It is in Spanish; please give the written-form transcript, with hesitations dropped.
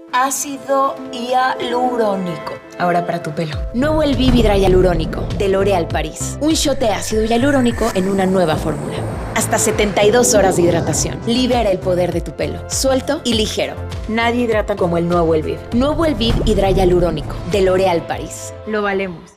Ácido hialurónico. Ahora para tu pelo. Nuevo Elvive Hydra Hialurónico de L'Oréal Paris. Un shot de ácido hialurónico en una nueva fórmula. Hasta 72 horas de hidratación. Libera el poder de tu pelo. Suelto y ligero. Nadie hidrata como el nuevo Elvive. Nuevo Elvive Hydra Hialurónico de L'Oréal Paris. Lo valemos.